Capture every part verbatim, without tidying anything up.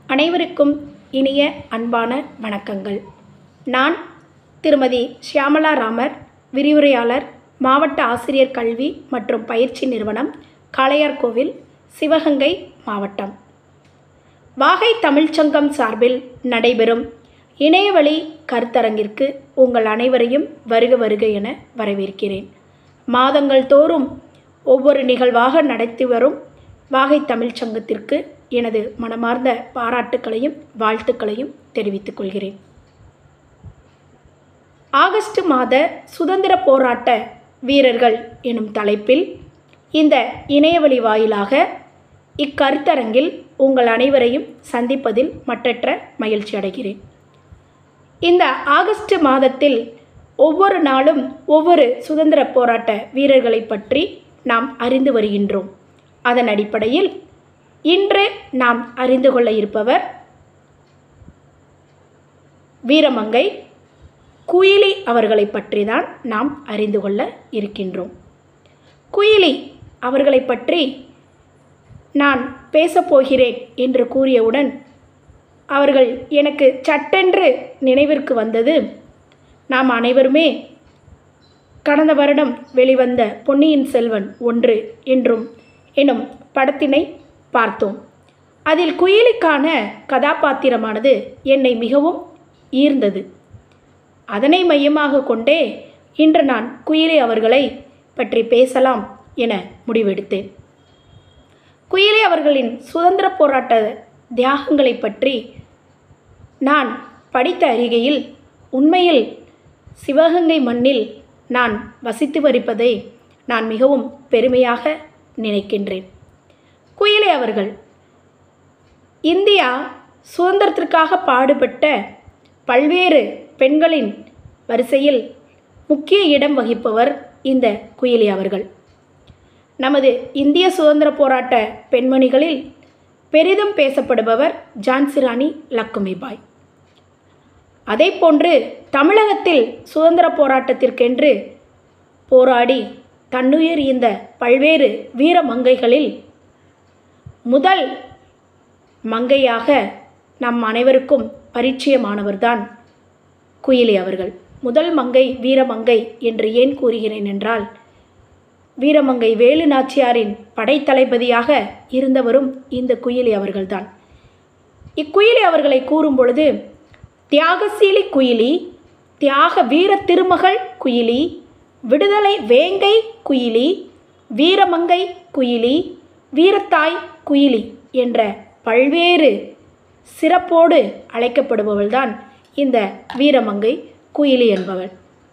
அனைவருக்கும் இனிய அன்பான வணக்கங்கள். நான் திருமதி ஷியாமலா ராமர், விரிவுரையாளர், மாவட்ட ஆசிரியர் கல்வி மற்றும் பயிற்சி நிறுவனம், காளையார்கோவில், சிவகங்கை மாவட்டம். வாகை தமிழ்ச்சங்கம் சார்பில் நடைபெறும் இணையவழி கருத்தரங்கிற்கு உங்கள் அனைவரையும் வருக வருக என வரவேற்கிறேன். மாதங்கள் தோறும் ஒவ்வொரு நிகழ்வாக நடத்தி வரும் வாகை தமிழ்ச்சங்கத்திற்கு எனது மனமார்ந்த பாராட்டுக்களையும் வாழ்த்துக்களையும் தெரிவித்துக் கொள்கிறேன். ஆகஸ்ட் மாத சுதந்திர போராட்ட வீரர்கள் எனும் தலைப்பில் இந்த இணையவழி வாயிலாக இக்கருத்தரங்கில் உங்கள் அனைவரையும் சந்திப்பதில் மற்றற்ற மகிழ்ச்சி அடைகிறேன். இந்த ஆகஸ்ட் மாதத்தில் ஒவ்வொரு நாளும் ஒவ்வொரு சுதந்திர போராட்ட வீரர்களை பற்றி நாம் அறிந்து வருகின்றோம். அதன் அடிப்படையில் இன்று நாம் அறிந்து கொள்ள இருப்பவர் வீரமங்கை குயிலி அவர்களை பற்றி தான் நாம் அறிந்து கொள்ள இருக்கின்றோம். குயிலி அவர்களை பற்றி நான் பேசப்போகிறேன் என்று கூறியவுடன் அவர்கள் எனக்கு சட்டென்று நினைவிற்கு வந்தது, நாம் அனைவருமே கடந்த வருடம் வெளிவந்த பொன்னியின் செல்வன் ஒன்று என்றும் எனும் படத்தினை பார்த்தோம். அதில் குயிலிக்கான கதாபாத்திரமானது என்னை மிகவும் ஈர்ந்தது. அதனை மையமாக கொண்டே இன்று நான் குயிலி அவர்களை பற்றி பேசலாம் என முடிவெடுத்தேன். குயிலி அவர்களின் சுதந்திர போராட்ட தியாகங்களை பற்றி நான் படித்த அறிகையில் உண்மையில் சிவகங்கை மண்ணில் நான் வசித்து வருப்பதை நான் மிகவும் பெருமையாக நினைக்கின்றேன். குயிலி அவர்கள் இந்தியா சுதந்திரத்திற்காக பாடுபட்ட பல்வேறு பெண்களின் வரிசையில் முக்கிய இடம் வகிப்பவர் இந்த குயிலி அவர்கள். நமது இந்திய சுதந்திர போராட்ட பெண்மணிகளில் பெரிதும் பேசப்படுபவர் ஜான்சி ராணி லக்குமிபாய். அதே போன்று தமிழகத்தில் சுதந்திர போராட்டத்திற்கென்று போராடி தன்னுயிர் ஈந்த பல்வேறு வீர மங்கைகளில் முதல் மங்கையாக நம் அனைவருக்கும் பரிச்சயமானவர்தான் குயிலி அவர்கள். முதல் மங்கை வீரமங்கை என்று ஏன் கூறுகிறேன் என்றால், வீரமங்கை வேலு நாச்சியாரின் படைத்தளபதியாக இருந்தவரும் இந்த குயிலி அவர்கள்தான். இக்குயிலி அவர்களை கூறும் பொழுது தியாகசீலி குயிலி, தியாக வீர திருமகள் குயிலி, விடுதலை வேங்கை குயிலி, வீரமங்கை குயிலி, வீரத்தாய் குயிலி என்ற பல்வேறு சிறப்போடு அழைக்கப்படுபவள்தான் இந்த வீரமங்கை குயிலி என்பவள்.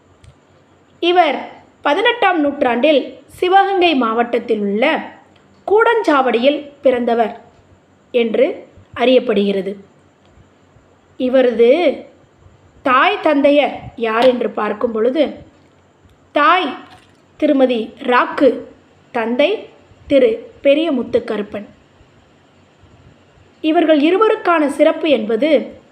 இவர் பதினெட்டாம் நூற்றாண்டில் சிவகங்கை மாவட்டத்தில் உள்ள கூடஞ்சாவடியில் பிறந்தவர் என்று அறியப்படுகிறது. இவரது தாய் தந்தையர் யார் என்று பார்க்கும் பொழுது, தாய் திருமதி ராக்கு, தந்தை திரு பெரிய முத்துக்கருப்பன். இவர்கள் இருவருக்கான சிறப்பு என்பது,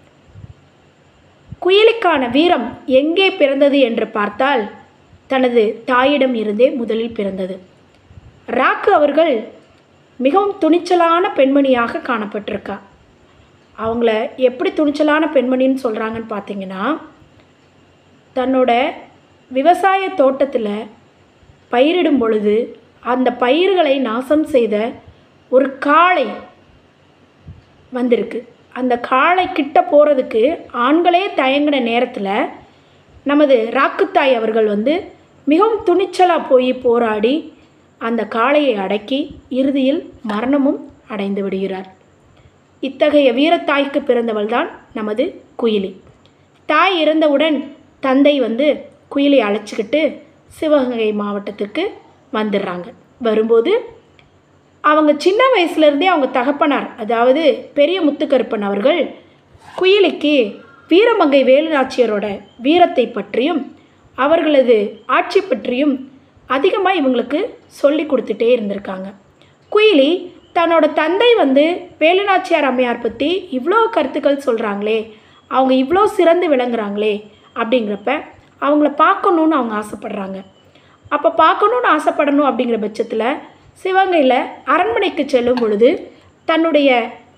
குயிலிக்கான வீரம் எங்கே பிறந்தது என்று பார்த்தால் தனது தாயிடம் இருந்தே முதலில் பிறந்தது. ராக்கு அவர்கள் மிகவும் துணிச்சலான பெண்மணியாக காணப்பட்டிருக்கா. அவங்கள எப்படி துணிச்சலான பெண்மணின்னு சொல்கிறாங்கன்னு பார்த்தீங்கன்னா, தன்னோட விவசாய தோட்டத்தில் பயிரிடும் பொழுது அந்த பயிர்களை நாசம் செய்த ஒரு காளை வந்திருக்கு. அந்த காளை கிட்ட போகிறதுக்கு ஆண்களே தயங்கின நேரத்தில் நமது ராக்குத்தாய் அவர்கள் வந்து மிகவும் துணிச்சலாக போய் போராடி அந்த காளையை அடக்கி இறுதியில் மரணமும் அடைந்து விடுகிறார். இத்தகைய வீரத்தாய்க்கு பிறந்தவள் தான் நமது குயிலி. தாய் இறந்தவுடன் தந்தை வந்து குயிலி அழைச்சிக்கிட்டு சிவகங்கை மாவட்டத்துக்கு வந்துடுறாங்க. வரும்போது அவங்க சின்ன வயசுலேருந்தே அவங்க தகப்பனார், அதாவது பெரிய முத்துக்கருப்பன் அவர்கள் குயிலிக்கு வீரமங்கை வேலுநாச்சியரோட வீரத்தை பற்றியும் அவர்களது ஆட்சி பற்றியும் அதிகமாக இவங்களுக்கு சொல்லி கொடுத்துட்டே இருந்திருக்காங்க. குயிலி தன்னோட தந்தை வந்து வேலுநாச்சியார் அம்மையார் பற்றி இவ்வளோ கருத்துக்கள் சொல்கிறாங்களே, அவங்க இவ்வளோ சிறந்து விளங்குறாங்களே அப்படிங்கிறப்ப அவங்கள பார்க்கணுன்னு அவங்க ஆசைப்படுறாங்க. அப்போ பார்க்கணுன்னு ஆசைப்படணும் அப்படிங்கிற பட்சத்தில் சிவகங்கையில் அரண்மனைக்கு செல்லும் பொழுது தன்னுடைய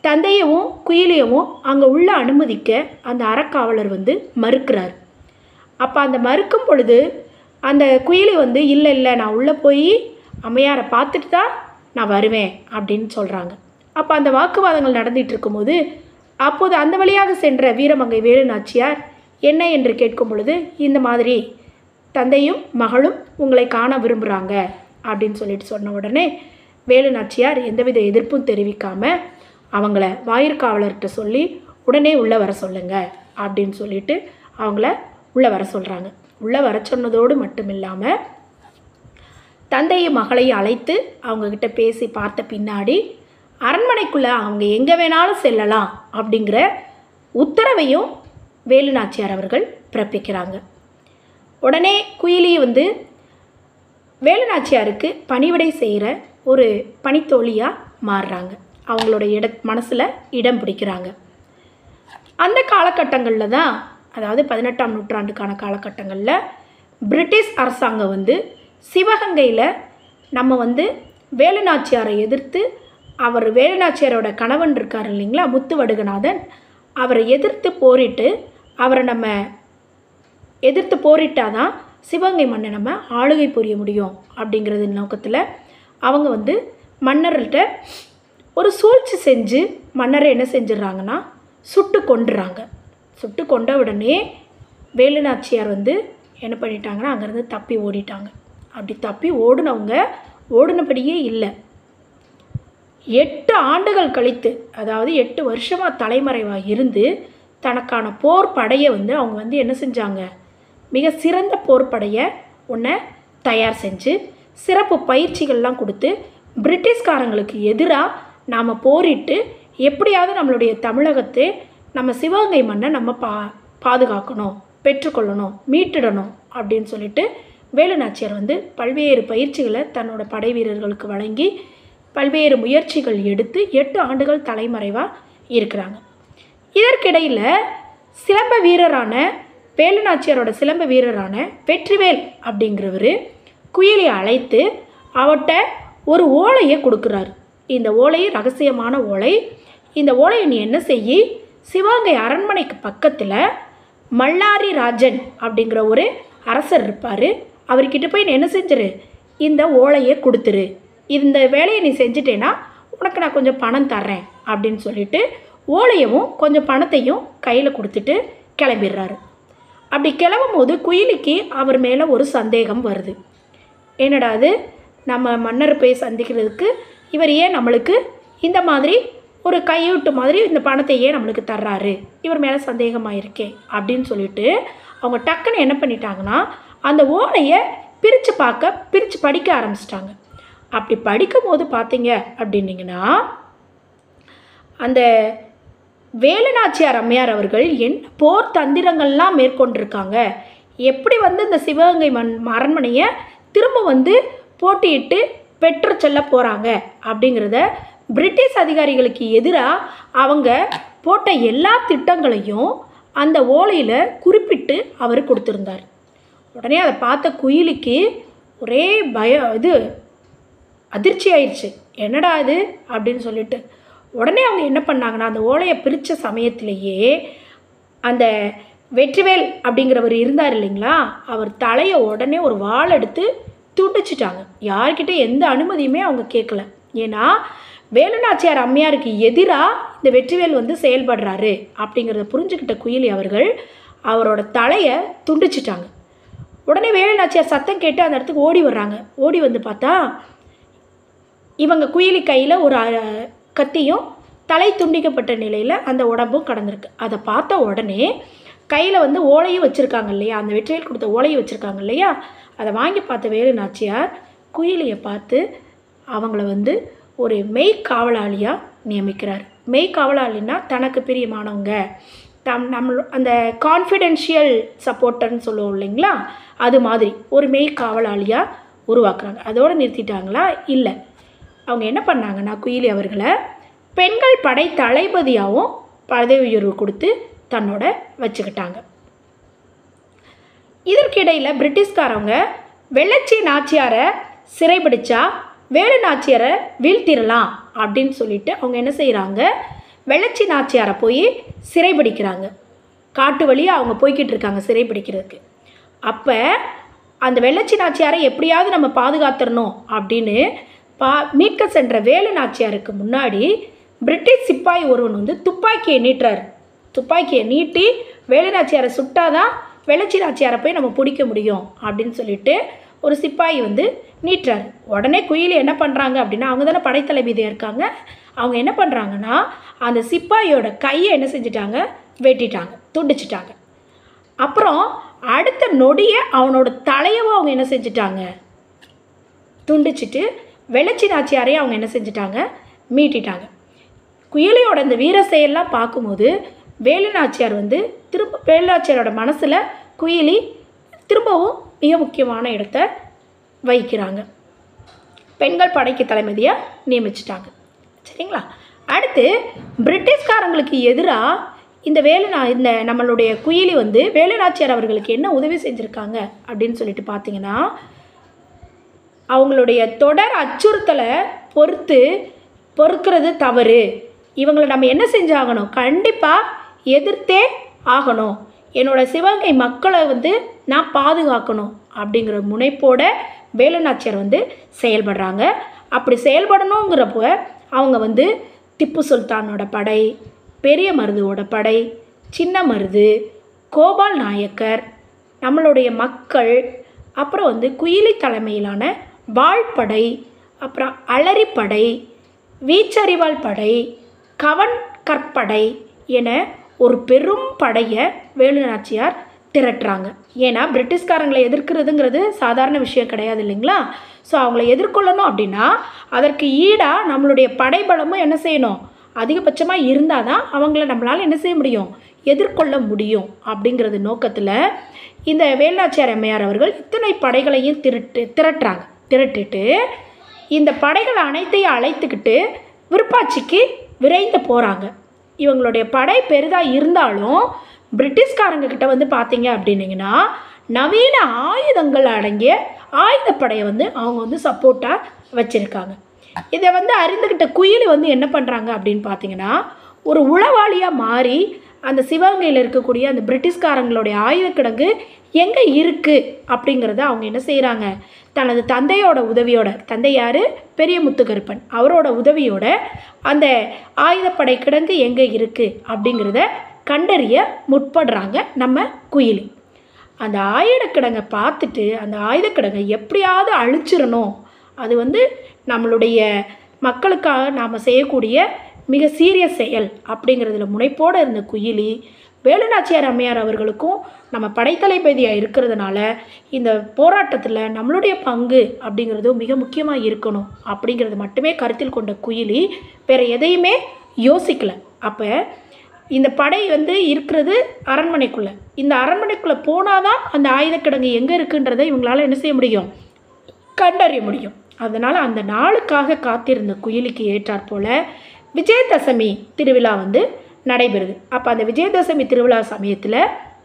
தந்தையவும் குயிலியவும் அங்கே உள்ள அனுமதிக்க அந்த அறக்காவலர் வந்து மறுக்கிறார். அப்போ அந்த மறுக்கும் பொழுது அந்த குயிலி வந்து இல்லை இல்லை நான் உள்ளே போய் அம்மையாரை பார்த்துட்டு தான் நான் வருவேன் அப்படின்னு சொல்கிறாங்க. அப்போ அந்த வாக்குவாதங்கள் நடந்துகிட்டு இருக்கும்போது அப்போது அந்த வழியாக சென்ற வீரமங்கை வேலு நாச்சியார் என்ன என்று கேட்கும் பொழுது இந்த மாதிரி தந்தையும் மகளும் உங்களை காண விரும்புகிறாங்க அப்படின்னு சொல்லிட்டு சொன்ன உடனே வேலு நாச்சியார் எந்தவித எதிர்ப்பும் தெரிவிக்காமல் அவங்கள வாயிற்காவலர்கிட்ட சொல்லி உடனே உள்ளே வர சொல்லுங்க அப்படின்னு சொல்லிட்டு அவங்கள உள்ளே வர சொல்கிறாங்க. உள்ளே வர சொன்னதோடு மட்டும் இல்லாமல் தந்தையும் மகளையும் அழைத்து அவங்கக்கிட்ட பேசி பார்த்த பின்னாடி அரண்மனைக்குள்ளே அவங்க எங்கே வேணாலும் செல்லலாம் அப்படிங்கிற உத்தரவையும் வேலு நாச்சியார் அவர்கள் பிறப்பிக்கிறாங்க. உடனே குயிலி வந்து வேலு நாச்சியாருக்கு பணிவிடை செய்கிற ஒரு பணித்தோழியாக மாறுறாங்க. அவங்களோட இட மனசில் இடம் பிடிக்கிறாங்க. அந்த காலகட்டங்களில் தான், அதாவது பதினெட்டாம் நூற்றாண்டுக்கான காலகட்டங்களில் பிரிட்டிஷ் அரசாங்கம் வந்து சிவகங்கையில் நம்ம வந்து வேலு நாச்சியாரை எதிர்த்து, அவர் வேலு நாச்சியாரோட கணவன் இருக்கார் இல்லைங்களா முத்துவடுகநாதன், அவரை எதிர்த்து போரிட்டு அவரை நம்ம எதிர்த்து போரிட்டால் தான் சிவகங்கை மண்ணை நம்ம ஆளுகை புரிய முடியும் அப்படிங்கிறது நோக்கத்தில் அவங்க வந்து மன்னர்கிட்ட ஒரு சூழ்ச்சி செஞ்சு மன்னரை என்ன செஞ்சிடறாங்கன்னா சுட்டு கொண்டுறாங்க. சுட்டு கொண்ட உடனே வேலு நாச்சியார் வந்து என்ன பண்ணிட்டாங்கன்னா அங்கேருந்து தப்பி ஓடிட்டாங்க. அப்படி தப்பி ஓடுனவங்க ஓடுனபடியே இல்லை. எட்டு ஆண்டுகள் கழித்து, அதாவது எட்டு வருஷமாக தலைமறைவாக இருந்து தனக்கான போர் படையை வந்து அவங்க வந்து என்ன செஞ்சாங்க, மிக சிறந்த போர் படையை ஒன்றை தயார் செஞ்சு சிறப்பு பயிற்சிகள்லாம் கொடுத்து பிரிட்டிஷ்காரங்களுக்கு எதிராக நாம் போரிட்டு எப்படியாவது நம்மளுடைய தமிழகத்தை நம்ம சிவகங்கை மண்ணை நம்ம பா பாதுகாக்கணும், பெற்றுக்கொள்ளணும், மீட்டிடணும் அப்படின்னு சொல்லிட்டு வேலு நாச்சியார் வந்து பல்வேறு பயிற்சிகளை தன்னோட படை வீரர்களுக்கு வழங்கி பல்வேறு முயற்சிகள் எடுத்து எட்டு ஆண்டுகள் தலைமறைவாக இருக்கிறாங்க. இதற்கிடையில் சிலம்ப வீரரான வேலு நாச்சியாரோட சிலம்ப வீரரான வெற்றிவேல் அப்படிங்கிறவர் குயிலை அழைத்து அவட்ட ஒரு ஓலையை கொடுக்குறாரு. இந்த ஓலை ரகசியமான ஓலை. இந்த ஓலையை நீ என்ன செய்யி, சிவகங்கை அரண்மனைக்கு பக்கத்தில் மல்லாரி ராஜன் அப்படிங்கிற ஒரு அரசர் இருப்பார், அவர்கிட்ட போய் நீ என்ன செஞ்சிரு, இந்த ஓலையை கொடுத்துரு. இந்த வேலையை நீ செஞ்சிட்டேன்னா உனக்கு நான் கொஞ்சம் பணம் தர்றேன் அப்படின்னு சொல்லிட்டு ஓலையவும் கொஞ்சம் பணத்தையும் கையில் கொடுத்துட்டு கிளம்பிடுறாரு. அப்படி கிளம்பும் போது குயிலிக்கு அவர் மேலே ஒரு சந்தேகம் வருது. என்னடா அது, நம்ம மன்னர் போய் சந்திக்கிறதுக்கு இவர் ஏன் நம்மளுக்கு இந்த மாதிரி ஒரு கையூட்டு மாதிரி இந்த பணத்தை ஏன் நம்மளுக்கு தர்றாரு, இவர் மேலே சந்தேகமாக இருக்கே அப்படின்னு சொல்லிட்டு அவங்க டக்குன்னு என்ன பண்ணிட்டாங்கன்னா அந்த ஓலையை பிரித்து பார்க்க பிரித்து படிக்க ஆரம்பிச்சிட்டாங்க. அப்படி படிக்கும் போது பார்த்தீங்க அப்படின்னீங்கன்னா அந்த வேலு நாச்சியார் அம்மையார் அவர்கள் என் போர் தந்திரங்கள்லாம் மேற்கொண்டிருக்காங்க, எப்படி வந்து இந்த சிவகங்கை மண் அரண்மனையை திரும்ப வந்து போட்டியிட்டு பெற்று செல்ல போகிறாங்க அப்படிங்கிறத பிரிட்டிஷ் அதிகாரிகளுக்கு எதிராக அவங்க போட்ட எல்லா திட்டங்களையும் அந்த ஓலையில் குறிப்பிட்டு அவர் கொடுத்துருந்தார். உடனே அதை பார்த்த குயிலிக்கு ஒரே பயம், இது அதிர்ச்சி ஆயிடுச்சு. என்னடா இது அப்படின்னு சொல்லிட்டு உடனே அவங்க என்ன பண்ணாங்கன்னா அந்த ஓலையை பிரித்த சமயத்திலேயே அந்த வெற்றிவேல் அப்படிங்கிறவர் இருந்தார் இல்லைங்களா, அவர் தலையை உடனே ஒரு வாள் எடுத்து துண்டிச்சிட்டாங்க. யார்கிட்ட எந்த அனுமதியுமே அவங்க கேட்கல. ஏன்னா வேலு நாச்சியார் அம்மையாருக்கு எதிராக இந்த வெற்றிவேல் வந்து செயல்படுறாரு அப்படிங்கிறத புரிஞ்சுக்கிட்ட குயிலி அவர்கள் அவரோட தலையை துண்டிச்சிட்டாங்க. உடனே வேலு நாச்சியார் சத்தம் கேட்டு அந்த இடத்துக்கு ஓடி வர்றாங்க. ஓடி வந்து பார்த்தா இவங்க குயிலி கையில் ஒரு கத்தியும் தலை துண்டிக்கப்பட்ட நிலையில் அந்த உடம்பும் கடந்திருக்கு. அதை பார்த்த உடனே கையில் வந்து ஓலையும் வச்சுருக்காங்க இல்லையா, அந்த வெற்றிவேல் கொடுத்த ஓலையும் வச்சுருக்காங்க இல்லையா, அதை வாங்கி பார்த்த வேலு நாச்சியார் குயிலியை பார்த்து அவங்கள வந்து ஒரு மெய் காவலாளியாக நியமிக்கிறார். மெய் காவலாளின்னா தனக்கு பிரியமானவங்க, தம் நம்ம அந்த கான்ஃபிடென்ஷியல் சப்போர்ட்டர்னு சொல்லுவோம் இல்லைங்களா, அது மாதிரி ஒரு மெய் காவலாளியாக உருவாக்குறாங்க. அதோடு நிறுத்திட்டாங்களா? இல்லை, அவங்க என்ன பண்ணாங்கன்னா குயிலி அவர்களை பெண்கள் படை தளபதியாகவும் பதவி உயர்வு கொடுத்து தன்னோட வச்சுக்கிட்டாங்க. இதற்கிடையில் பிரிட்டிஷ்காரவங்க வெள்ளச்சி நாச்சியாரை சிறைபிடிச்சா வேலு நாச்சியாரை வீழ்த்திடலாம் அப்படின்னு சொல்லிட்டு அவங்க என்ன செய்கிறாங்க, வெள்ளச்சி நாச்சியாரை போய் சிறைபிடிக்கிறாங்க. காட்டு வழியாக அவங்க போய்கிட்டு இருக்காங்க சிறைபிடிக்கிறதுக்கு. அப்போ அந்த வெள்ளச்சி நாச்சியாரை எப்படியாவது நம்ம பாதுகாத்துடணும் அப்படின்னு பா மீட்க சென்ற வேலு நாச்சியாருக்கு முன்னாடி பிரிட்டிஷ் சிப்பாய் ஒருவன் வந்து துப்பாக்கியை நீட்டுறாரு. துப்பாக்கியை நீட்டி வேலு நாச்சியாரை சுட்டாதான் வெள்ளச்சி நாச்சியாரை போய் நம்ம பிடிக்க முடியும் அப்படின்னு சொல்லிட்டு ஒரு சிப்பாய் வந்து நீட்டுறாரு. உடனே குயிலி என்ன பண்ணுறாங்க அப்படின்னா, அவங்க தானே படைத்தளபதியாக இருக்காங்க, அவங்க என்ன பண்ணுறாங்கன்னா அந்த சிப்பாயோட கையை என்ன செஞ்சிட்டாங்க, வெட்டிட்டாங்க, துண்டிச்சிட்டாங்க. அப்புறம் அடுத்த நொடியை அவனோட தலையவும் அவங்க என்ன செஞ்சிட்டாங்க, துண்டிச்சிட்டு வெள்ளச்சி நாச்சியாரையும் அவங்க என்ன செஞ்சிட்டாங்க, மீட்டிட்டாங்க. குயிலியோட இந்த வீர செயல்லாம் பார்க்கும்போது வேலு நாச்சியார் வந்து திரும்ப வேலு நாச்சியாரோட மனசில் குயிலி திரும்பவும் மிக முக்கியமான இடத்த வகிக்கிறாங்க. பெண்கள் படைக்கு தலைமதியாக நியமிச்சிட்டாங்க. சரிங்களா? அடுத்து பிரிட்டிஷ்காரங்களுக்கு எதிராக இந்த வேலு நா இந்த நம்மளுடைய குயிலி வந்து வேலு நாச்சியார் அவர்களுக்கு என்ன உதவி செஞ்சுருக்காங்க அப்படின்னு சொல்லிட்டு பார்த்தீங்கன்னா, அவங்களுடைய தொடர் அச்சுறுத்தலை பொறுத்து பொறுக்கிறது தவறு, இவங்களை நம்ம என்ன செஞ்சாகணும், கண்டிப்பாக எதிர்த்தே ஆகணும், என்னோடய சிவகங்கை மக்களை வந்து நான் பாதுகாக்கணும் அப்படிங்கிற முனைப்போட வேலு நாச்சியார் வந்து செயல்படுறாங்க. அப்படி செயல்படணுங்கிறப்போ அவங்க வந்து திப்பு சுல்தானோட படை, பெரிய மருதுவோட படை, சின்ன மருது, கோபால் நாயக்கர், நம்மளுடைய மக்கள், அப்புறம் வந்து குயிலி தலைமையிலான வாள்படை, அப்புறம் அலரிப்படை, வீச்சறிவாள் படை, கவன் கற்படை என ஒரு பெரும் படையை வேலு நாச்சியார் திரட்டுறாங்க. ஏன்னா பிரிட்டிஷ்காரங்களை எதிர்க்கிறதுங்கிறது சாதாரண விஷயம் கிடையாது இல்லைங்களா? ஸோ அவங்கள எதிர்கொள்ளணும் அப்படின்னா அதற்கு ஈடாக நம்மளுடைய படைபலமும் என்ன செய்யணும், அதிகபட்சமாக இருந்தால் தான் அவங்கள நம்மளால் என்ன செய்ய முடியும், எதிர்கொள்ள முடியும். அப்படிங்கிறது நோக்கத்தில் இந்த வேலு நாச்சியார் அம்மையார் அவர்கள் இத்தனை படைகளையும் திரட்டு திரட்டுறாங்க. திரட்டிட்டு இந்த படைகள் அனைத்தையும் அழைத்துக்கிட்டு விருப்பாட்சிக்கு விரைந்து போகிறாங்க. இவங்களுடைய படை பெரிதாக இருந்தாலும் பிரிட்டிஷ்காரங்க கிட்ட வந்து பார்த்தீங்க அப்படின்னீங்கன்னா நவீன ஆயுதங்கள் அடங்கிய ஆயுதப்படையை வந்து அவங்க வந்து சப்போர்ட்டாக வச்சுருக்காங்க. இதை வந்து அறிந்துக்கிட்ட குயிலி வந்து என்ன பண்ணுறாங்க அப்படின்னு பார்த்தீங்கன்னா, ஒரு உளவாளியாக மாறி அந்த சிவகங்கையில் இருக்கக்கூடிய அந்த பிரிட்டிஷ்காரங்களுடைய ஆயுதக்கிடங்கு எங்கே இருக்குது அப்படிங்கிறத அவங்க என்ன செய்கிறாங்க, தனது தந்தையோட உதவியோட, தந்தை யார், பெரிய முத்துக்கருப்பன், அவரோட உதவியோட அந்த ஆயுதப்படை கிடங்கு எங்கே இருக்குது அப்படிங்கிறத கண்டறிய முற்படுறாங்க நம்ம குயிலி. அந்த ஆயுதக்கிடங்கை பார்த்துட்டு அந்த ஆயுதக்கிடங்கை எப்படியாவது அழிச்சிடணும், அது வந்து நம்மளுடைய மக்களுக்காக நாம் செய்யக்கூடிய மிக சீரியஸ் செயல் அப்படிங்கிறதுல முனைப்போடு இருந்த குயிலி வேலு நாச்சியார் அம்மையார் அவர்களுக்கும் நம்ம படைத்தளபதியாக இருக்கிறதுனால இந்த போராட்டத்தில் நம்மளுடைய பங்கு அப்படிங்கிறதும் மிக முக்கியமாக இருக்கணும் அப்படிங்கிறது மட்டுமே கருத்தில் கொண்ட குயிலி வேறு எதையுமே யோசிக்கலை. அப்போ இந்த படை வந்து இருக்கிறது அரண்மனைக்குள்ளே, இந்த அரண்மனைக்குள்ளே போனால் தான் அந்த ஆயுதக்கிடங்கு எங்கே இருக்குன்றதை இவங்களால் என்ன செய்ய முடியும், கண்டறிய முடியும். அதனால் அந்த நாளுக்காக காத்திருந்த குயிலிக்கு ஏற்றாற் போல் விஜயதசமி திருவிழா வந்து நடைபெறுது. அப்போ அந்த விஜயதசமி திருவிழா சமயத்தில்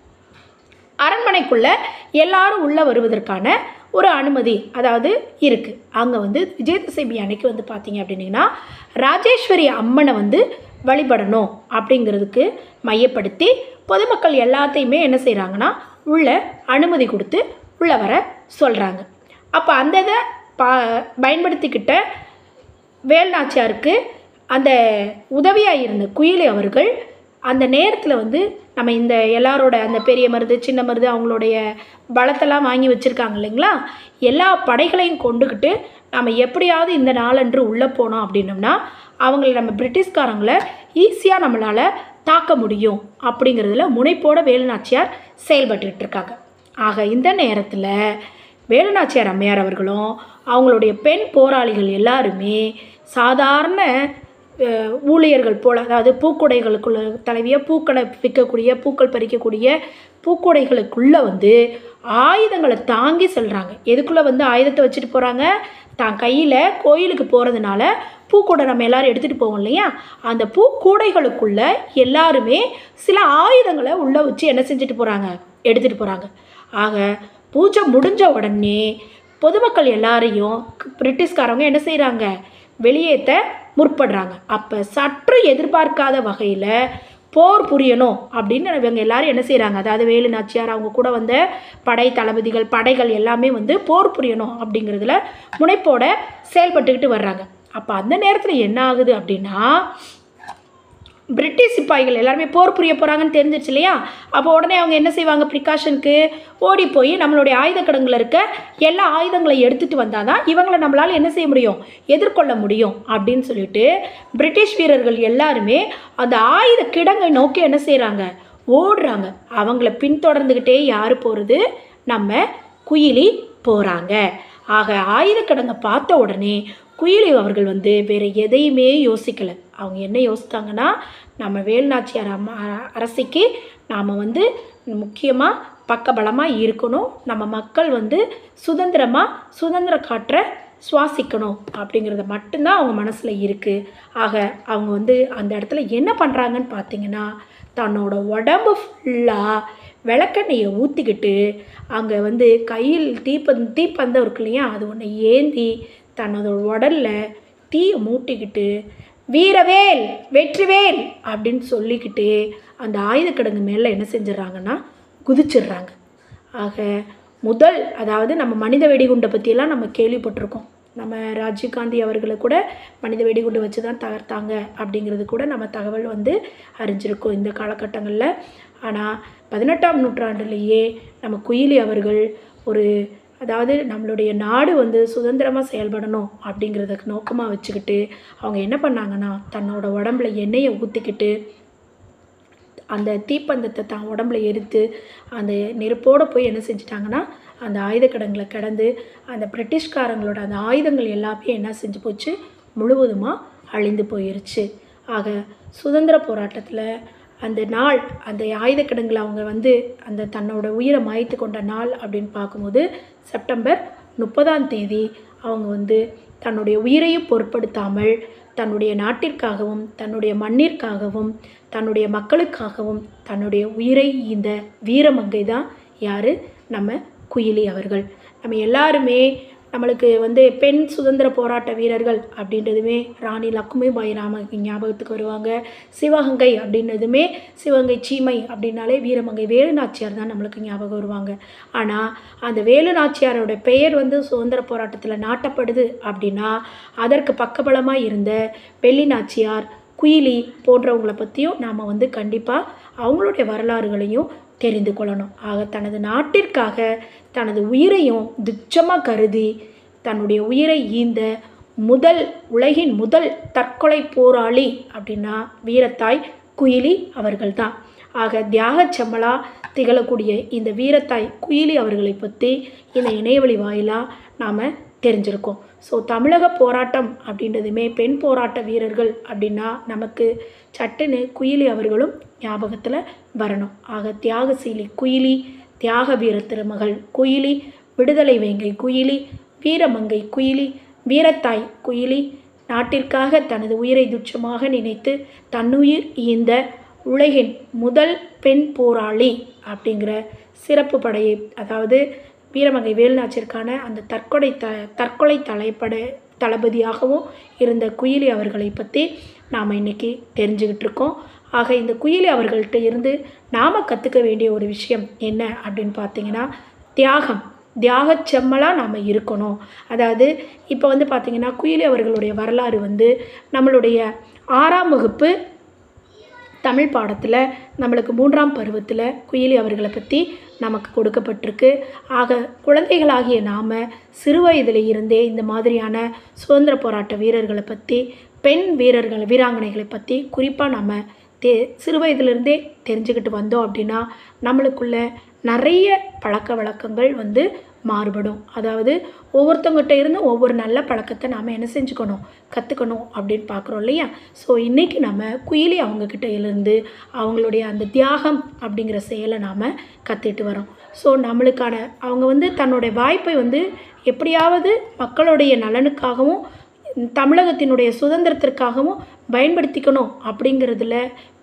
அரண்மனைக்குள்ளே எல்லாரும் உள்ளே வருவதற்கான ஒரு அனுமதி அதாவது இருக்குது. அங்கே வந்து விஜயதசமி அன்னைக்கு வந்து பார்த்திங்க அப்படின்னா ராஜேஸ்வரி அம்மனை வந்து வழிபடணும் அப்படிங்கிறதுக்கு மையப்படுத்தி பொதுமக்கள் எல்லாத்தையுமே என்ன செய்கிறாங்கன்னா உள்ள அனுமதி கொடுத்து உள்ளே வர சொல்கிறாங்க. அப்போ அந்த இதை பா பயன்படுத்திக்கிட்ட வேலு நாச்சியாருக்கு அந்த உதவியாக இருந்த குயிலி அவர்கள் அந்த நேரத்தில் வந்து நம்ம இந்த எல்லாரோட அந்த பெரிய மருது, சின்ன மருது அவங்களுடைய பலத்தெல்லாம் வாங்கி வச்சுருக்காங்க இல்லைங்களா, எல்லா படைகளையும் கொண்டுக்கிட்டு நம்ம எப்படியாவது இந்த நாளன்று உள்ளே போனோம் அப்படின்னோம்னா அவங்கள நம்ம பிரிட்டிஷ்காரங்களை ஈஸியாக நம்மளால் தாக்க முடியும் அப்படிங்கிறதுல முனைப்போட வேலு நாச்சியார் செயல்பட்டுக்கிட்டு இருக்காங்க. ஆக இந்த நேரத்தில் வேலு நாச்சியார் அம்மையார் அவர்களும் அவங்களுடைய பெண் போராளிகள் எல்லாருமே சாதாரண ஊழியர்கள் போல், அதாவது பூக்குடைகளுக்குள்ள தலைவியாக பூக்களை விற்கக்கூடிய, பூக்கள் பறிக்கக்கூடிய பூக்குடைகளுக்குள்ளே வந்து ஆயுதங்களை தாங்கி செல்கிறாங்க. எதுக்குள்ளே வந்து ஆயுதத்தை வச்சுட்டு போகிறாங்க, தான் கையில் கோயிலுக்கு போகிறதுனால பூக்கூடை நம்ம எல்லோரும் எடுத்துகிட்டு போவோம் இல்லையா, அந்த பூக்கூடைகளுக்குள்ளே எல்லாருமே சில ஆயுதங்களை உள்ளே வச்சு என்ன செஞ்சுட்டு போகிறாங்க, எடுத்துகிட்டு போகிறாங்க. ஆக பூஜை முடிஞ்ச உடனே பொதுமக்கள் எல்லாரையும் பிரிட்டிஷ்காரவங்க என்ன செய்கிறாங்க, வெளியேற்ற முற்படுறாங்க. அப்போ சற்று எதிர்பார்க்காத வகையில் போர் புரியணும் அப்படின்னு இவங்க எல்லாரும் என்ன செய்கிறாங்க, அதாவது வேலு நாச்சியார் அவங்க கூட வந்த படை தளபதிகள் படைகள் எல்லாமே வந்து போர் புரியணும் அப்படிங்கிறதுல முனைப்போட செயல்பட்டுக்கிட்டு வர்றாங்க. அப்போ அந்த நேரத்தில் என்ன ஆகுது அப்படின்னா, பிரிட்டிஷ் சிப்பாய்கள் எல்லாருமே போர் புரிய போகிறாங்கன்னு தெரிஞ்சிச்சு இல்லையா. அப்போ உடனே அவங்க என்ன செய்வாங்க, ப்ரிகாஷனுக்கு ஓடி போய் நம்மளுடைய ஆயுத கிடங்கில் இருக்க எல்லா ஆயுதங்களையும் எடுத்துகிட்டு வந்தால் தான் இவங்களை நம்மளால் என்ன செய்ய முடியும், எதிர்கொள்ள முடியும் அப்படின்னு சொல்லிட்டு பிரிட்டிஷ் வீரர்கள் எல்லாருமே அந்த ஆயுத கிடங்கை நோக்கி என்ன செய்கிறாங்க, ஓடுறாங்க. அவங்கள பின்தொடர்ந்துக்கிட்டே யார் போகிறது, நம்ம குயிலி போகிறாங்க. ஆக ஆயுத கிடங்கை பார்த்த உடனே குயிலி அவர்கள் வந்து வேறு எதையுமே யோசிக்கலை. அவங்க என்ன யோசித்தாங்கன்னா, நம்ம வேலுநாச்சியார் அம்மா அரசிக்கு நாம் வந்து முக்கியமாக பக்கபலமாக இருக்கணும், நம்ம மக்கள் வந்து சுதந்திரமாக சுதந்திர காற்றை சுவாசிக்கணும் அப்படிங்கிறத மட்டும்தான் அவங்க மனசில் இருக்குது. ஆக அவங்க வந்து அந்த இடத்துல என்ன பண்ணுறாங்கன்னு பார்த்தீங்கன்னா, தன்னோட உடம்பு ஃபுல்லாக விளக்கெண்ணெயை ஊற்றிக்கிட்டு அங்கே வந்து கையில் தீப்பந் தீப்பந்தம் இருக்கு இல்லையா, அது ஒன்று ஏந்தி தன்னோட உடலில் தீயை மூட்டிக்கிட்டு வீரவேல் வெற்றிவேல் அப்படின்னு சொல்லிக்கிட்டு அந்த ஆயுத கிடங்கு மேலே என்ன செஞ்சிடறாங்கன்னா குதிச்சிடுறாங்க. ஆக முதல், அதாவது நம்ம மனித வெடிகுண்டை பற்றியெல்லாம் நம்ம கேள்விப்பட்டிருக்கோம். நம்ம ராஜீவ்காந்தி அவர்களை கூட மனித வெடிகுண்டு வச்சு தான் தகர்த்தாங்க அப்படிங்கிறது கூட நம்ம தகவல் வந்து அறிஞ்சிருக்கோம் இந்த காலகட்டங்களில். ஆனால் பதினெட்டாம் நூற்றாண்டுலேயே நம்ம குயிலி அவர்கள் ஒரு, அதாவது நம்மளுடைய நாடு வந்து சுதந்திரமாக செயல்படணும் அப்படிங்கிறதுக்கு நோக்கமாக வச்சுக்கிட்டு அவங்க என்ன பண்ணாங்கன்னா, தன்னோட உடம்புல எண்ணெயை ஊற்றிக்கிட்டு அந்த தீப்பந்தத்தை தான் உடம்புல எரித்து அந்த நெருப்போடு போய் என்ன செஞ்சிட்டாங்கன்னா, அந்த ஆயுத கிடங்கில் கிடந்து அந்த பிரிட்டிஷ்காரங்களோட அந்த ஆயுதங்கள் எல்லாமே என்ன செஞ்சு போச்சு, முழுவதுமாக அழிந்து போயிருச்சு. ஆக சுதந்திர போராட்டத்தில் அந்த நாள், அந்த ஆயுத கிடங்கில் அவங்க வந்து அந்த தன்னோட உயிரை மாய்த்து கொண்ட நாள் அப்படின்னு பார்க்கும்போது செப்டம்பர் முப்பதாம் தேதி அவங்க வந்து தன்னுடைய உயிரையும் பொருட்படுத்தாமல் தன்னுடைய நாட்டிற்காகவும் தன்னுடைய மண்ணிற்காகவும் தன்னுடைய மக்களுக்காகவும் தன்னுடைய உயிரை இந்த வீரமங்கை தான் யார், நம்ம குயிலி அவர்கள். நம்ம எல்லாருமே நம்மளுக்கு வந்து பெண் சுதந்திர போராட்ட வீரர்கள் அப்படின்றதுமே ராணி லக்ஷ்மிபாய் நாம ஞாபகத்துக்கு வருவாங்க. சிவகங்கை அப்படின்றதுமே சிவகங்கை சீமை அப்படின்னாலே வீரமங்கை வேலு நாச்சியார் தான் நம்மளுக்கு ஞாபகம் வருவாங்க. ஆனால் அந்த வேலு நாச்சியாரோட பெயர் வந்து சுதந்திர போராட்டத்தில் நாட்டப்படுது அப்படின்னா அதற்கு பக்கபலமாக இருந்த வெள்ளி நாச்சியார், குயிலி போன்றவங்களை பற்றியும் நாம் வந்து கண்டிப்பாக அவங்களுடைய வரலாறுகளையும் தெரிந்து கொள்ளணும். ஆக தனது நாட்டிற்காக தனது உயிரையும் துச்சமாக கருதி தன்னுடைய உயிரை ஈந்த முதல் உலகின் முதல் தற்கொலை போராளி அப்படின்னா வீரத்தாய் குயிலி அவர்கள் தான். ஆக தியாக செம்மலா திகழக்கூடிய இந்த வீரத்தாய் குயிலி அவர்களை பற்றி இந்த இணையவழி வாயிலாக நாம் தெரிஞ்சிருக்கோம். ஸோ தமிழக போராட்டம் அப்படின்றதுமே பெண் போராட்ட வீரர்கள் அப்படின்னா நமக்கு சட்டுன்னு குயிலி அவர்களும் ஞாபகத்தில் வரணும். ஆக தியாகசீலி குயிலி, தியாக வீர திருமகள் குயிலி, விடுதலை வேங்கை குயிலி, வீரமங்கை குயிலி, வீரத்தாய் குயிலி, நாட்டிற்காக தனது உயிரை துச்சமாக நினைத்து தன்னுயிர் ஈந்த உலகின் முதல் பெண் போராளி அப்படிங்கிற சிறப்பு படையை, அதாவது வீரமங்கை வேலுநாச்சிற்கான அந்த தற்கொலை த தற்கொலை தலைப்பட தளபதியாகவும் இருந்த குயிலி அவர்களை பற்றி நாம் இன்றைக்கி தெரிஞ்சுக்கிட்டு இருக்கோம். ஆக இந்த குயிலி அவர்கள்ட்ட இருந்து நாம் கற்றுக்க வேண்டிய ஒரு விஷயம் என்ன அப்படின்னு பார்த்தீங்கன்னா, தியாகம், தியாக செம்மலாக நாம் இருக்கணும். அதாவது இப்போ வந்து பார்த்திங்கன்னா குயிலி அவர்களுடைய வரலாறு வந்து நம்மளுடைய ஆறாம் வகுப்பு தமிழ் பாடத்தில் நம்மளுக்கு மூன்றாம் பருவத்தில் குயிலி அவர்களை பற்றி நமக்கு கொடுக்கப்பட்டிருக்கு. ஆக குழந்தைகளாகிய நாம் சிறு வயதில் இருந்தே இந்த மாதிரியான சுதந்திர போராட்ட வீரர்களை பற்றி, பெண் வீரர்கள் வீராங்கனைகளை பற்றி குறிப்பாக நம்ம தே சிறு வயதிலிருந்தே தெரிஞ்சுக்கிட்டு வந்தோம் அப்படின்னா நம்மளுக்குள்ள நிறைய பழக்க வழக்கங்கள் வந்து மாறுபடும். அதாவது ஒவ்வொருத்தவங்கிட்ட இருந்து ஒவ்வொரு நல்ல பழக்கத்தை நாம் என்ன செஞ்சுக்கணும், கற்றுக்கணும் அப்படின்னு பார்க்குறோம் இல்லையா. ஸோ இன்றைக்கி நம்ம குயிலி அவங்கக்கிட்ட இருந்து அவங்களுடைய அந்த தியாகம் அப்படிங்கிற செயலை நாம் கற்றுட்டு வரோம். ஸோ நம்மளுக்கான அவங்க வந்து தன்னுடைய வாய்ப்பை வந்து எப்படியாவது மக்களுடைய நலனுக்காகவும் தமிழகத்தினுடைய சுதந்திரத்திற்காகவும் பயன்படுத்திக்கணும் அப்படிங்கிறதுல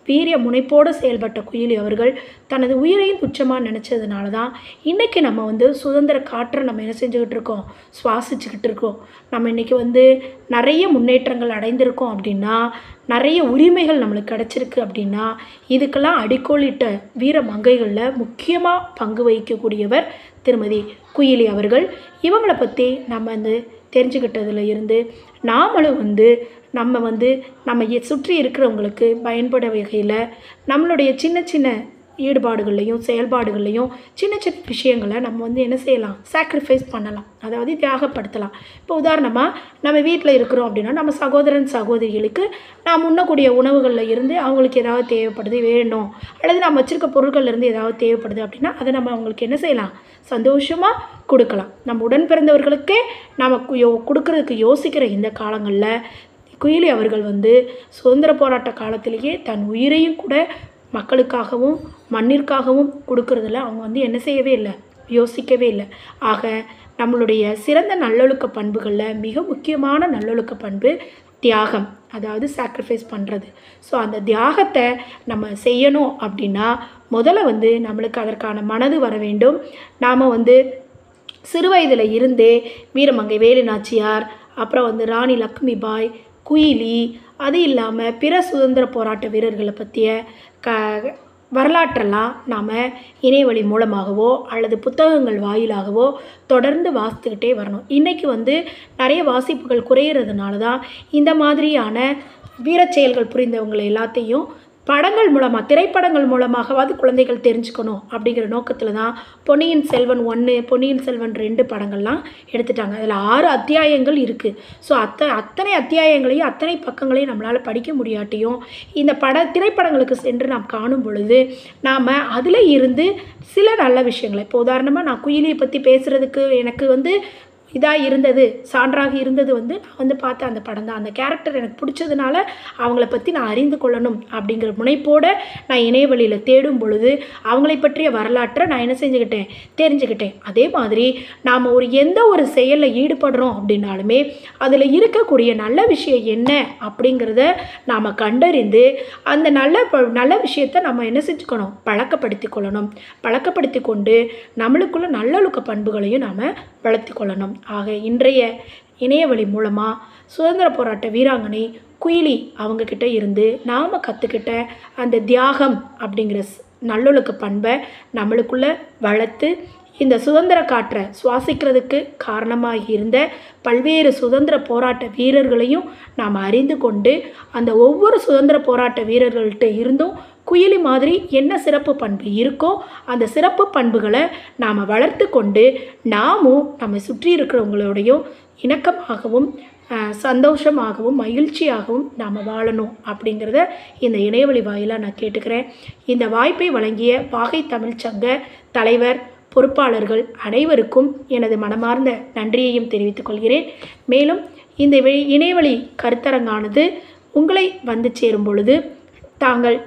வீரிய முனைப்போடு செயல்பட்ட குயிலி அவர்கள் தனது உயிரையும் துச்சமாக நினச்சதுனால தான் இன்றைக்கி நம்ம வந்து சுதந்திர காற்றை நம்ம என்ன செஞ்சுக்கிட்டு இருக்கோம், சுவாசிச்சுக்கிட்டு இருக்கோம். நம்ம இன்றைக்கி வந்து நிறைய முன்னேற்றங்கள் அடைந்திருக்கோம் அப்படின்னா, நிறைய உரிமைகள் நம்மளுக்கு கிடச்சிருக்கு அப்படின்னா, இதுக்கெல்லாம் அடிக்கோலிட்ட வீர மங்கைகளில் முக்கியமாக பங்கு வகிக்கக்கூடியவர் திருமதி குயிலி அவர்கள். இவங்களை பற்றி நம்ம வந்து தெரிஞ்சுக்கிட்டதில் இருந்து நாமளும் வந்து நம்ம வந்து நம்ம சுற்றி இருக்கிறவங்களுக்கு பயன்பட வகையில் நம்மளுடைய சின்ன சின்ன ஈடுபாடுகள்லையும் செயல்பாடுகள்லையும் சின்ன சின்ன விஷயங்களை நம்ம வந்து என்ன செய்யலாம், சாக்ரிஃபைஸ் பண்ணலாம், அதாவது தியாகப்படுத்தலாம். இப்போ உதாரணமாக நம்ம வீட்டில் இருக்கிறோம் அப்படின்னா நம்ம சகோதரன் சகோதரிகளுக்கு நாம் உண்ணக்கூடிய உணவுகளில் இருந்து அவங்களுக்கு ஏதாவது தேவைப்படுது வேணும், அல்லது நம்ம வச்சுருக்க பொருட்கள்லேருந்து ஏதாவது தேவைப்படுது அப்படின்னா அதை நம்ம அவங்களுக்கு என்ன செய்யலாம், சந்தோஷமாக கொடுக்கலாம். நம்ம உடன் பிறந்தவர்களுக்கே நம்ம யோ கொடுக்கறதுக்கு யோசிக்கிற இந்த காலங்களில் குயிலி அவர்கள் வந்து சுதந்திர போராட்ட காலத்திலேயே தன் உயிரையும் கூட மக்களுக்காகவும் மண்ணிற்காகவும் கொடுக்கறதில்ல அவங்க வந்து என்ன செய்யவே இல்லை, யோசிக்கவே இல்லை. ஆக நம்மளுடைய சிறந்த நல்லொழுக்க பண்புகளில் மிக முக்கியமான நல்லொழுக்க பண்பு தியாகம், அதாவது சாக்ரிஃபைஸ் பண்ணுறது. ஸோ அந்த தியாகத்தை நம்ம செய்யணும் அப்படின்னா முதல்ல வந்து நம்மளுக்கு அதற்கான மனது வர வேண்டும். நாம் வந்து சிறு வயதில் இருந்தே வீரமங்கை வேலு நாச்சியார், அப்புறம் வந்து ராணி லக்ஷ்மிபாய், குயிலி, அது இல்லாமல் பிற சுதந்திர போராட்ட வீரர்களை பற்றிய க வரலாற்றெல்லாம் நாம் இணையவழி மூலமாகவோ அல்லது புத்தகங்கள் வாயிலாகவோ தொடர்ந்து வாசித்துக்கிட்டே வரணும். இன்றைக்கி வந்து நிறைய வாசிப்புகள் குறையிறதுனால தான் இந்த மாதிரியான வீரச் செயல்கள் புரிந்தவங்களை எல்லாத்தையும் படங்கள் மூலமாக, திரைப்படங்கள் மூலமாகவாது குழந்தைகள் தெரிஞ்சுக்கணும் அப்படிங்கிற நோக்கத்தில் தான் பொன்னியின் செல்வன் ஒன்று, பொன்னியின் செல்வன் ரெண்டு படங்கள்லாம் எடுத்துட்டாங்க. அதில் ஆறு அத்தியாயங்கள் இருக்குது. ஸோ அத்த அத்தனை அத்தியாயங்களையும் அத்தனை பக்கங்களையும் நம்மளால் படிக்க முடியாட்டியும் இந்த பட திரைப்படங்களுக்கு சென்று நாம் காணும் பொழுது நாம் அதில் இருந்து சில நல்ல விஷயங்களை, இப்போ உதாரணமாக நான் குயிலியை பற்றி பேசுகிறதுக்கு எனக்கு வந்து இதாக இருந்தது, சான்றாக இருந்தது வந்து நான் வந்து பார்த்த அந்த படம் தான். அந்த கேரக்டர் எனக்கு பிடிச்சதுனால அவங்கள பற்றி நான் அறிந்து கொள்ளணும் அப்படிங்கிற முனைப்போடு நான் இணையவழியில் தேடும் பொழுது அவங்களை பற்றிய வரலாற்றை நான் என்ன செஞ்சுக்கிட்டேன், தெரிஞ்சுக்கிட்டேன். அதே மாதிரி நாம் ஒரு எந்த ஒரு செயலில் ஈடுபடுறோம் அப்படின்னாலுமே அதில் இருக்கக்கூடிய நல்ல விஷயம் என்ன அப்படிங்கிறத நாம் கண்டறிந்து அந்த நல்ல நல்ல விஷயத்தை நம்ம என்ன செஞ்சுக்கணும், பழக்கப்படுத்தி கொள்ளணும். பழக்கப்படுத்தி கொண்டு நம்மளுக்குள்ள நல்லொழுக்க பண்புகளையும் நாம் வளர்த்தி கொள்ளணும். ஆக இன்றைய இணையவழி மூலமாக சுதந்திர போராட்ட வீராங்கனை குயிலி அவங்கக்கிட்ட இருந்து நாம் கற்றுக்கிட்ட அந்த தியாகம் அப்படிங்கிற நல்லொழுக்க பண்பை நம்மளுக்குள்ளே வளர்த்து இந்த சுதந்திர காற்றை சுவாசிக்கிறதுக்கு காரணமாக இருந்த பல்வேறு சுதந்திர போராட்ட வீரர்களையும் நாம் அறிந்து கொண்டு அந்த ஒவ்வொரு சுதந்திர போராட்ட வீரர்கள்ட்ட இருந்தும் குயிலி மாதிரி என்ன சிறப்பு பண்பு இருக்கோ அந்த சிறப்பு பண்புகளை நாம் வளர்த்து கொண்டு நாமும் நம்ம சுற்றி இருக்கிறவங்களோடையும் இணக்கமாகவும் சந்தோஷமாகவும் மகிழ்ச்சியாகவும் நாம் வாழணும் அப்படிங்கிறத இந்த இணையவழி வாயிலாக நான் கேட்டுக்கிறேன். இந்த வாய்ப்பை வழங்கிய வாகை தமிழ்ச்சங்க தலைவர், பொறுப்பாளர்கள் அனைவருக்கும் எனது மனமார்ந்த நன்றியையும் தெரிவித்துக் கொள்கிறேன். மேலும் இந்த இணையவழி கருத்தரங்கானது உங்களை வந்து சேரும் பொழுது தாங்கள்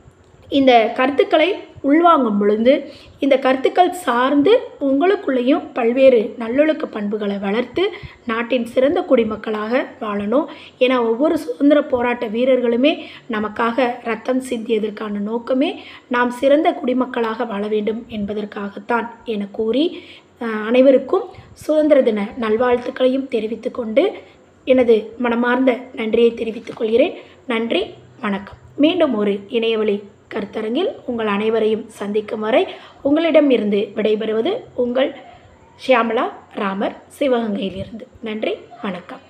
இந்த கருத்துக்களை உள்வாங்கும் பொழுது இந்த கருத்துக்கள் சார்ந்து உங்களுக்குள்ளேயும் பல்வேறு நல்லொழுக்க பண்புகளை வளர்த்து நாட்டின் சிறந்த குடிமக்களாக வாழணும். ஏன்னா ஒவ்வொரு சுதந்திர போராட்ட வீரர்களுமே நமக்காக ரத்தம் சிந்தியதற்கான நோக்கமே நாம் சிறந்த குடிமக்களாக வாழ வேண்டும் என்பதற்காகத்தான் என கூறி அனைவருக்கும் சுதந்திர தின நல்வாழ்த்துக்களையும் தெரிவித்து கொண்டு எனது மனமார்ந்த நன்றியை தெரிவித்துக் கொள்கிறேன். நன்றி, வணக்கம். மீண்டும் ஒரு இணையவழி கருத்தரங்கில் உங்கள் அனைவரையும் சந்திக்கும் வரை உங்களிடம் இருந்து விடைபெறுவது உங்கள் ஷியாமளா ராமர், சிவகங்கையிலிருந்து. நன்றி, வணக்கம்.